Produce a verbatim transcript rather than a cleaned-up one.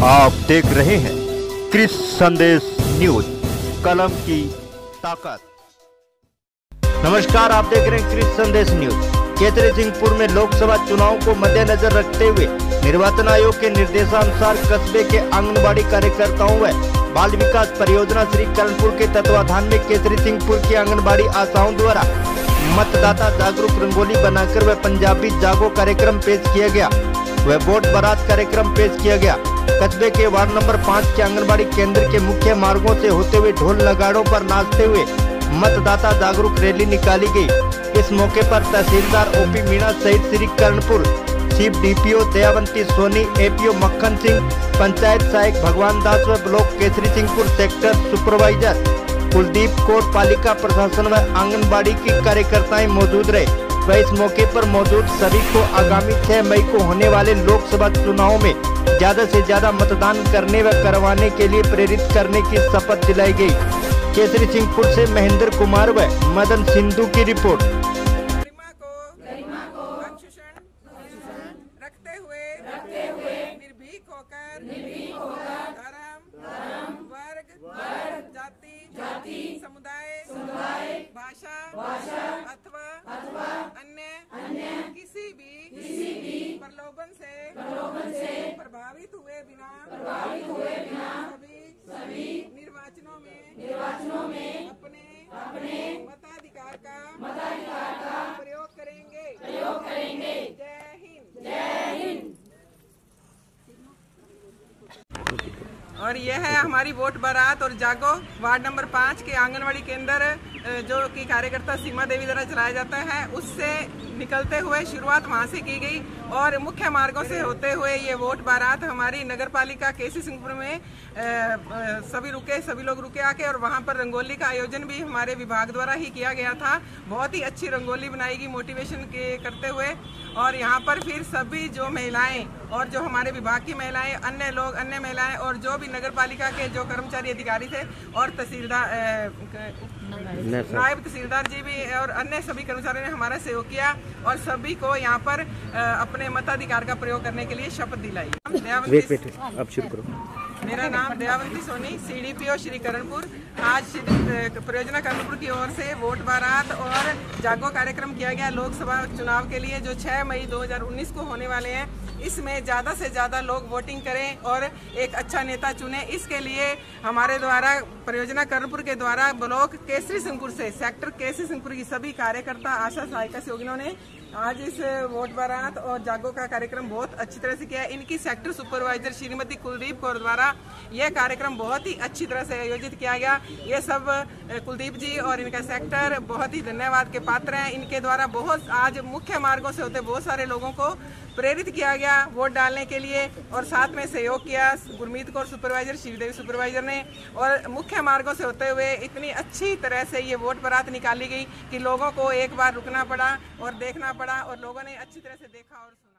आप देख रहे हैं क्रिस संदेश न्यूज, कलम की ताकत। नमस्कार, आप देख रहे हैं क्रिस संदेश न्यूज। केतरी सिंहपुर में लोकसभा चुनाव को मद्देनजर रखते हुए निर्वाचन आयोग के निर्देशानुसार कस्बे के आंगनबाड़ी कार्यकर्ताओं व बाल विकास परियोजना श्री करणपुर के तत्वाधान में केतरी सिंहपुर की आंगनबाड़ी आशाओं द्वारा मतदाता जागरूक रंगोली बनाकर व पंजाबी जागो कार्यक्रम पेश किया गया व वोट बारात कार्यक्रम पेश किया गया। कस्बे के वार्ड नंबर पाँच के आंगनबाड़ी केंद्र के मुख्य मार्गों से होते हुए ढोल नगाड़ों पर नाचते हुए मतदाता जागरूक रैली निकाली गई। इस मौके पर तहसीलदार ओपी मीणा सहित Shri Karanpur chief DPO Dayawanti Soni, APO Makkhan Singh, panchayat सहायक भगवान दास व block Kesari Singhpur sector supervisor Kuldeep Kaur, पालिका प्रशासन व आंगनबाड़ी की कार्यकर्ताएं मौजूद रहे। वह इस मौके पर मौजूद सभी को आगामी छह मई को होने वाले लोकसभा चुनाव में ज्यादा से ज्यादा मतदान करने व करवाने के लिए प्रेरित करने की शपथ दिलाई गई। केसरी सिंहपुर से महेंद्र कुमार व मदन सिंधु की रिपोर्ट। गरिमा को, गरिमा को रखते हुए, रखते हुए निर्भीक होकर, निर्भीक होकर धर्म, धर्म, वर्ग, वर्ग, जाति, जाति, समुदाय, समुदाय, भाषा, भाषा अथवा, अथवा अन्य, अन्य किसी भी, किसी भी प्रलोभन से, प्रलोभन से प्रभावित हुए बिना, प्रभावित हुए बिना सभी, सभी निर्वाचनों में, निर्वाचनों में अपने, अपने मताधिकार का, मताधिकार का प्रयोग करेंगे, प्रयोग करेंगे। जय हिंद, जय हिंद। और यह है हमारी वोट बारात और जागो वार्ड नंबर पाँच के आंगनवाड़ी केंद्र जो कि कार्यकर्ता सीमा देवी द्वारा चलाया जाता है, उससे निकलते हुए शुरुआत वहां से की गई और मुख्य मार्गों से होते हुए ये वोट बारात हमारी नगर पालिका केसरी सिंहपुर में सभी रुके सभी लोग रुके आके और वहां पर रंगोली का आयोजन भी हमारे विभाग द्वारा ही किया गया था। बहुत ही अच्छी रंगोली बनाई गई मोटिवेशन के करते हुए। और यहाँ पर फिर सभी जो महिलाएं और जो हमारे विभाग की महिलाएं, अन्य लोग, अन्य महिलाएं और जो भी नगर पालिका के जो कर्मचारी अधिकारी थे और तहसीलदार, नायब तहसीलदार जी भी और अन्य सभी कर्मचारियों ने हमारा सहयोग किया और सभी को यहाँ पर अपने मताधिकार का प्रयोग करने के लिए शपथ दिलाई। अब शुरू करो। मेरा नाम दयावंती सोनी, सीडीपीओ श्री करणपुर। आज परियोजना करणपुर की ओर से वोट बारात और जागो कार्यक्रम किया गया लोकसभा चुनाव के लिए जो छह मई दो हज़ार उन्नीस को होने वाले हैं। इसमें ज़्यादा से ज़्यादा लोग वोटिंग करें और एक अच्छा नेता चुने। इसके लिए हमारे द्वारा परियोजना करणपुर के द्वारा ब्लॉक केसरी सिंहपुर से सेक्टर केसरी सिंहपुर की सभी कार्यकर्ता, आशा सहायिका सहयोगियों ने आज इस वोट बारात और जागो का कार्यक्रम बहुत अच्छी तरह से किया। इनकी सेक्टर सुपरवाइजर श्रीमती कुलदीप कौर द्वारा यह कार्यक्रम बहुत ही अच्छी तरह से आयोजित किया गया। ये सब कुलदीप जी और इनका सेक्टर बहुत ही धन्यवाद के पात्र हैं। इनके द्वारा बहुत आज मुख्य मार्गों से होते बहुत सारे लोगों को प्रेरित किया गया वोट डालने के लिए और साथ में सहयोग किया गुरमीत कौर सुपरवाइजर, श्रीदेवी सुपरवाइजर ने। और मुख्य मार्गों से होते हुए इतनी अच्छी तरह से ये वोट बारात निकाली गई कि लोगों को एक बार रुकना पड़ा और देखना पड़ा और लोगों ने अच्छी तरह से देखा और सुना।